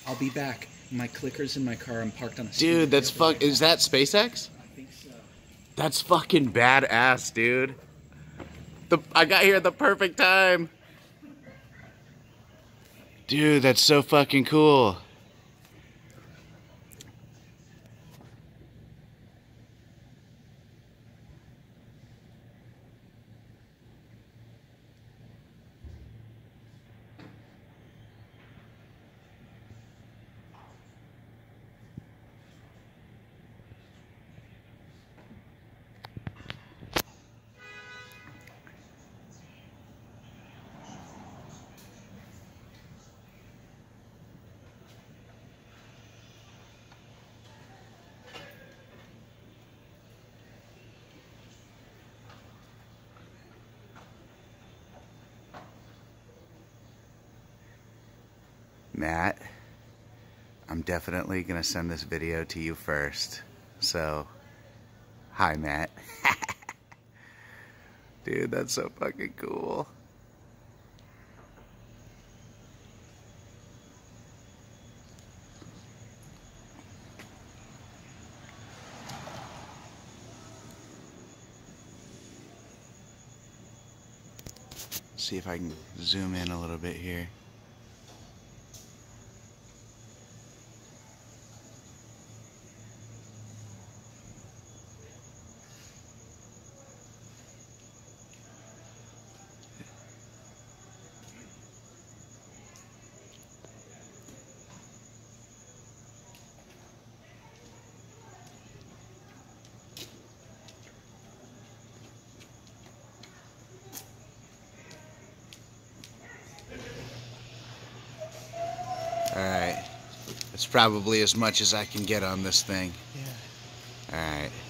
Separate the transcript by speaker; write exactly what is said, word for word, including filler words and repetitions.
Speaker 1: I'll be back. My clicker's in my car. I'm parked on a
Speaker 2: Dude, that's fuck. Is that SpaceX?
Speaker 1: I think so.
Speaker 2: That's fucking badass, dude. The I got here at the perfect time. Dude, that's so fucking cool. Matt, I'm definitely gonna send this video to you first. So, hi Matt. Dude, that's so fucking cool. See if I can zoom in a little bit here. Alright, that's probably as much as I can get on this thing.
Speaker 1: Yeah.
Speaker 2: Alright.